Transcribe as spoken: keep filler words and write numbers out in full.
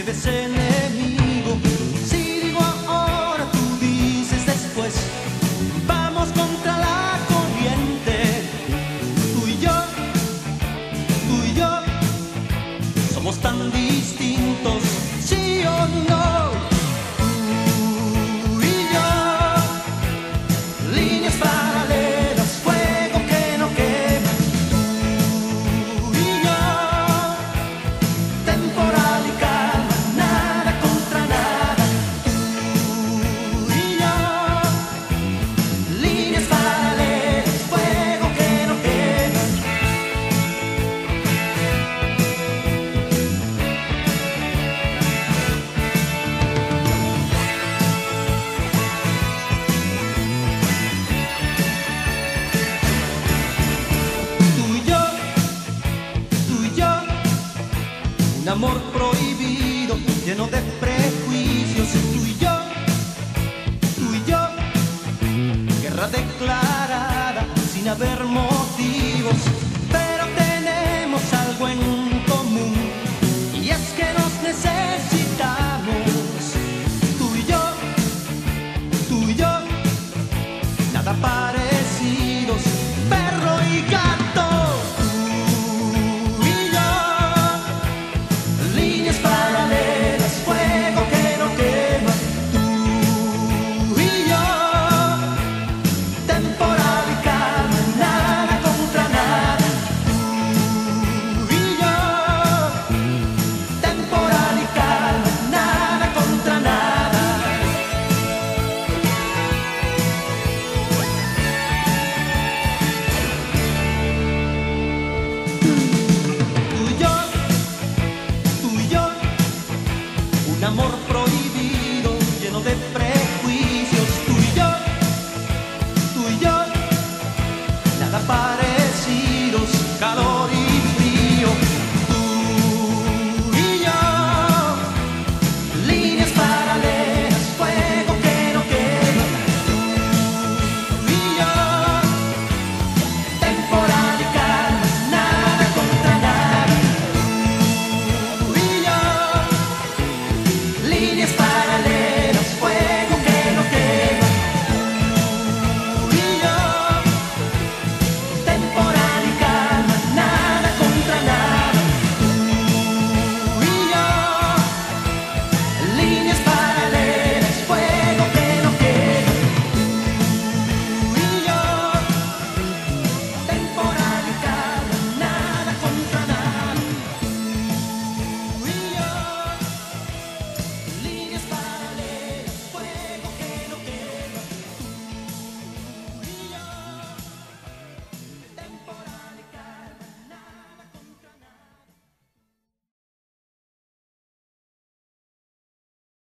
es enemigo. Si digo ahora, tú dices después. Vamos contra la corriente. Tú y yo, tú y yo, somos tan distintos, sí o no. Tú y yo, líneas paralelas, fuego que no quema. Tú y yo, temporal y calma, nada contra nada. Tú y yo, líneas paralelas, fuego que no quema. Tú y yo, tú y yo, un amor prohibido, lleno de prejuicios. Tú y yo, tú y yo, guerra declarada sin haber motivos, pero tenemos algo en común, y es que nos necesitamos. Tú y yo, tú y yo, nada parecidos, perro y gato. Tú y yo, líneas paralelas, fuego que no quema. Tú y yo, temporal y calma, nada contra nada. Tú y yo, temporal y calma, nada contra nada. Tú y yo, tú y yo, un amor